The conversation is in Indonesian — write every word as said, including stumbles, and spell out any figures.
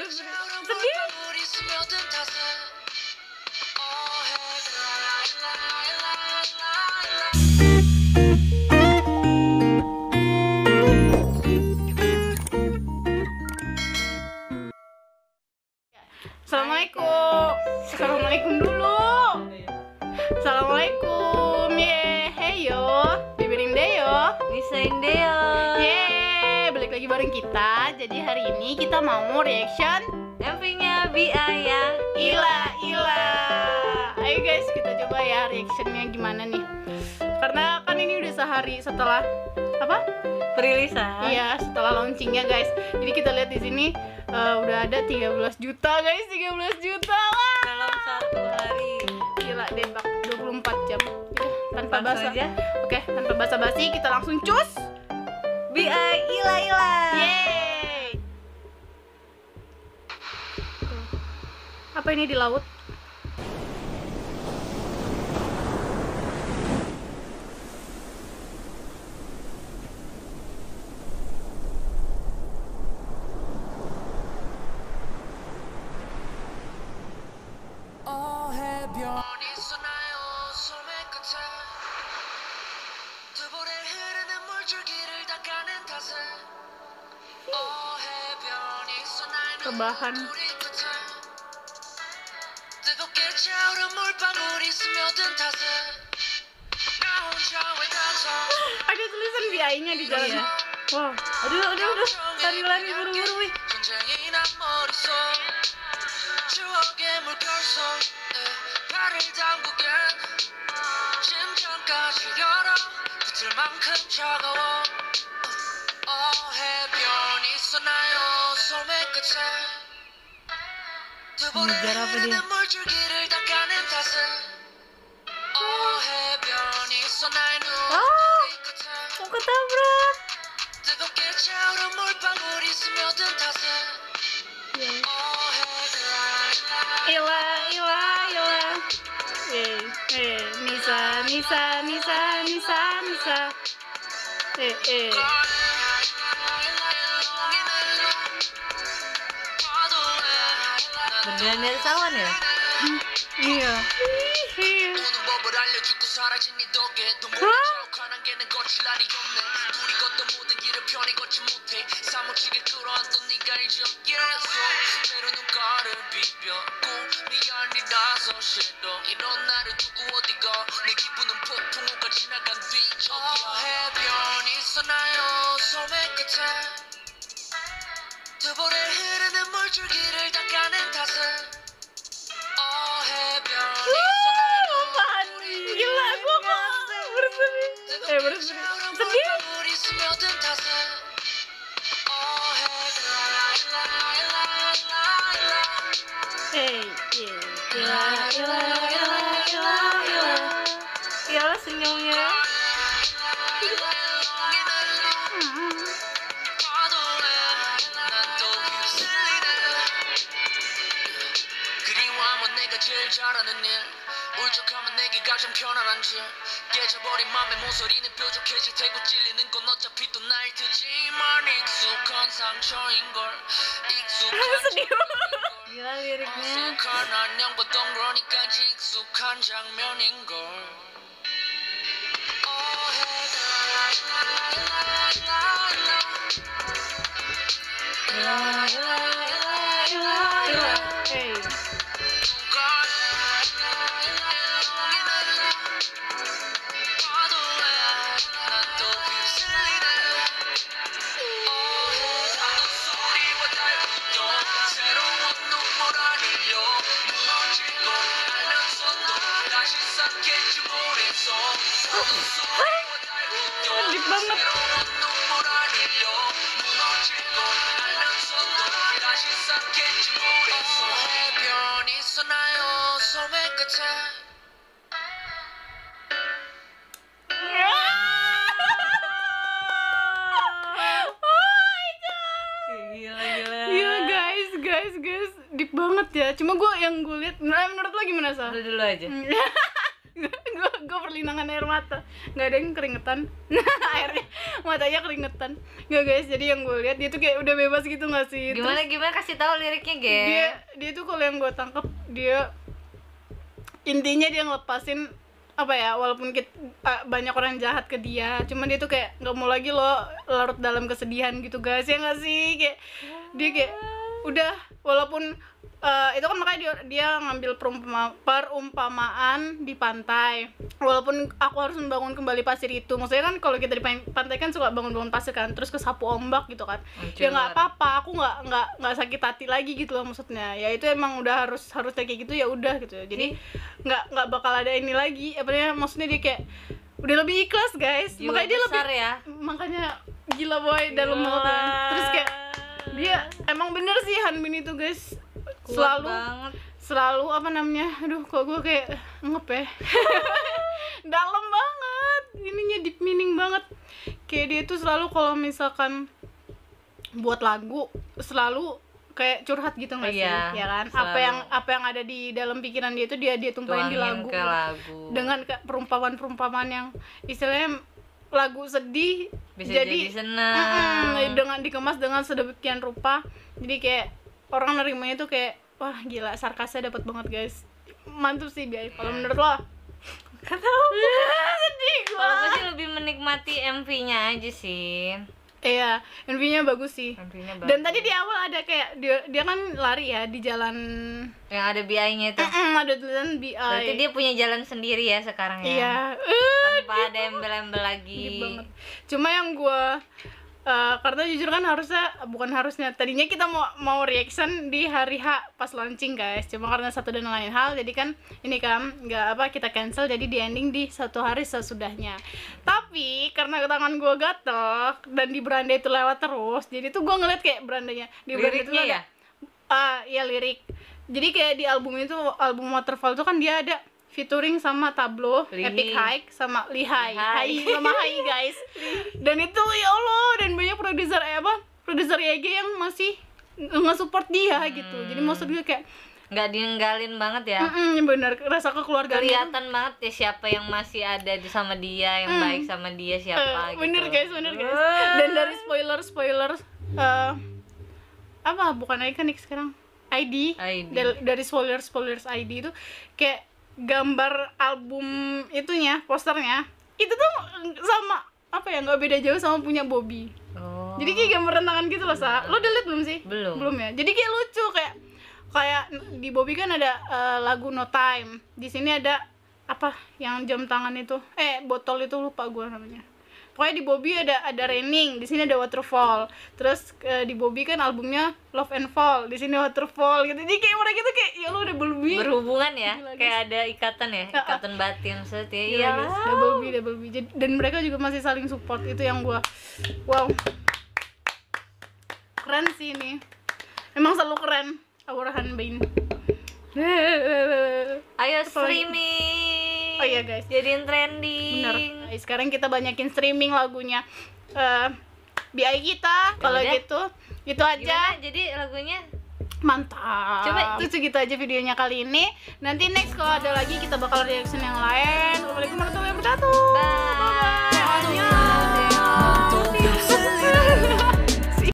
Sedih. Assalamualaikum. Assalamualaikum dulu. Assalamualaikum. Ye, heyo. Bibiring deyo. Misain deo. Ye, balik lagi bareng kita. Jadi hari ini kita mau reaction M V-nya B I yang Ila Ila. Ayo guys, kita coba ya reactionnya gimana nih. Karena kan ini udah sehari setelah apa? perilisan. Iya, setelah launchingnya guys. Jadi kita lihat di sini uh, udah ada tiga belas juta guys, tiga belas juta. Wah. Dalam satu hari. Gila debak dua puluh empat jam. Udah, tanpa Langsung basa. aja. Oke, tanpa basa-basi kita langsung cus. B I Ila Ila. Yeay. Apa ini di laut? Rebahan. Ada tulisan B I-nya di jalan. Iya. Wow. Aduh, aduh, aduh. Lari-lari buru-buru, wih. Ngejar apa dia? Oh, mau ketabrak. Ila, Ila, Ila. Eh, eh, Nisa, Nisa, Nisa, Nisa, Nisa. Eh, eh. Beneran dari sawan ya? Iya. Iya. Gila, gua kok bersedih. Eh, bersedih. Sedih. Eh, Ila, Ila, Ila, Ila, Ila. Iyalah senyumnya. 울적하면 내게 가장 편안한 질 깨져버린 맘의 모서리는 뾰족해질 테고 찔리는 건 어차피 또 날 테지만 익숙한 상처인걸 익숙한 Gila liriknya. 어색한 안녕보던 그러니까지 익숙한 장면인걸 Ila, Ila, Ila, Ila, Ila. Eh. Deep banget. Gila, gila. Iya guys, guys, guys, deep banget ya. Cuma gue yang gue lihat, nah, menurut lo gimana sah? Udah dulu aja. gue gue perlinangan air mata, nggak ada yang keringetan. Airnya matanya keringetan. Nggak guys, jadi yang gue lihat dia tuh kayak udah bebas gitu nggak sih. Gimana Terus gimana kasih tahu liriknya, Ge. dia dia tuh kalau yang gue tangkap, dia intinya dia ngelepasin apa ya, walaupun kita, uh, banyak orang jahat ke dia, cuman dia tuh kayak nggak mau lagi lo larut dalam kesedihan gitu guys, ya nggak sih, kayak dia kayak udah, walaupun uh, itu kan makanya dia, dia ngambil perumpama, perumpamaan di pantai, walaupun aku harus membangun kembali pasir itu, maksudnya kan kalau kita di pantai kan suka bangun-bangun pasir kan, terus kesapu ombak gitu kan. Hancur. Ya nggak apa-apa, aku nggak nggak nggak sakit hati lagi gitu loh, maksudnya ya itu emang udah harus harus kayak gitu, ya udah gitu, jadi nggak nggak bakal ada ini lagi, apa namanya, maksudnya dia kayak udah lebih ikhlas guys. Jiwa Makanya dia besar lebih ya. makanya gila boy, dalam banget ya. Terus kayak dia emang bener sih Hanbin itu guys, Kuat selalu banget. selalu apa namanya, aduh kok gue kayak ngep ya. Dalam banget ininya, deep meaning banget, kayak dia tuh selalu kalau misalkan buat lagu selalu kayak curhat gitu nggak sih, Iya, ya kan, selalu. apa yang apa yang ada di dalam pikiran dia itu dia dia tumpahin di Tuangin lagu, ke lagu. dengan kayak perumpamaan-perumpamaan yang istilahnya lagu sedih Bisa jadi, jadi senang. mm-mm, dengan dikemas dengan sedemikian rupa, jadi kayak orang nerimanya tuh kayak wah gila, sarkasnya dapat banget guys, mantap sih guys. Kalau menurut lo? Kata sedih gua. Kalau gue sih lebih menikmati M V-nya aja sih. Iya, M V-nya bagus sih. M V-nya bagus. Dan tadi di awal ada kayak dia dia kan lari ya di jalan, yang ada B I-nya itu. mm ada tulisan B I. Berarti dia punya jalan sendiri ya sekarang ya. Iya. Uh, Tanpa ada embel-embel lagi. deep banget. Cuma yang gua uh, karena jujur kan harusnya, bukan harusnya, tadinya kita mau mau reaction di hari H pas launching guys, cuma karena satu dan lain hal jadi kan ini kan nggak apa, kita cancel, jadi di ending di satu hari sesudahnya. Tapi karena tangan gua gatel dan di beranda itu lewat terus, jadi tuh gua ngeliat kayak berandanya di beranda itu Liriknya ada ya? ah iya lirik, jadi kayak di album itu, album Waterfall itu kan dia ada featuring sama Tablo, Lihi. Epic High, sama Lihai, Hai, Lihai. sama Hai guys. Dan itu ya Allah, dan banyak produser eh apa, produser Y G yang masih nge-support dia gitu. Jadi maksud gue kayak Nggak dienggalin banget ya. mm bener, rasa kekeluargaan itu. Kelihatan banget ya siapa yang masih ada di sama dia, yang Mm. baik sama dia siapa Eh, gitu. bener guys, bener guys. Dan dari spoiler spoiler eh apa, bukan iconic sekarang, I D, I D. dari, dari spoiler spoilers I D itu kayak gambar album itunya, posternya itu tuh sama apa ya, nggak beda jauh sama punya Bobby. Oh. Jadi kayak gambar tangan gitu loh, Sa. Lo udah liat belum sih? Belum. Belum ya. Jadi kayak lucu, kayak kayak di Bobby kan ada eh, lagu No Time. Di sini ada apa yang jam tangan itu? Eh, botol itu lupa gue namanya. Pokoknya di Bobby ada ada Raining, di sini ada Waterfall. Terus eh, di Bobby kan albumnya Love and Fall, di sini Waterfall gitu. Jadi kayak mereka tuh kayak ya lo udah berlebih. Berhubungan ya, Gila, guys. kayak ada ikatan ya, Ah, ah. ikatan batin setia. Gila, Iya. guys. Double B, double B. Jadi, dan mereka juga masih saling support, itu yang gua wow. Keren sih ini. Emang selalu keren Aura Hanbin. Ayo Apalagi- streaming. Oh iya, guys. Jadiin trending. Bener. Nah, sekarang kita banyakin streaming lagunya eh B I kita. Kalau udah. gitu, itu aja. Gimana? Jadi lagunya Mantap. Coba- itu segitu aja videonya kali ini. Nanti next kalau ada lagi kita bakal reaction yang lain. Assalamualaikum warahmatullahi wabarakatuh. Bye. Bye.